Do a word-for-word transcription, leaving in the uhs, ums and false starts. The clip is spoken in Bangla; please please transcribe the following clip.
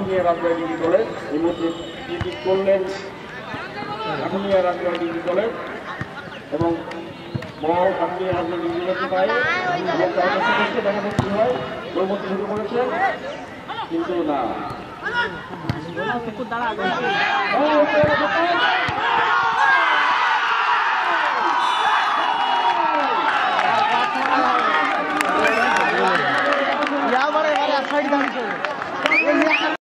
আঠামিয়া রাজনৈতিক দলের এই মধ্যে যেটি করলেন আঠামিয়া রাজনৈতিক দলের এবং বড় আঠামিয়া রাজনৈতিক দলের বাইরে দেখা যাচ্ছে কি হয় ওর মধ্যে ঢুকে পড়েছে কিন্তু না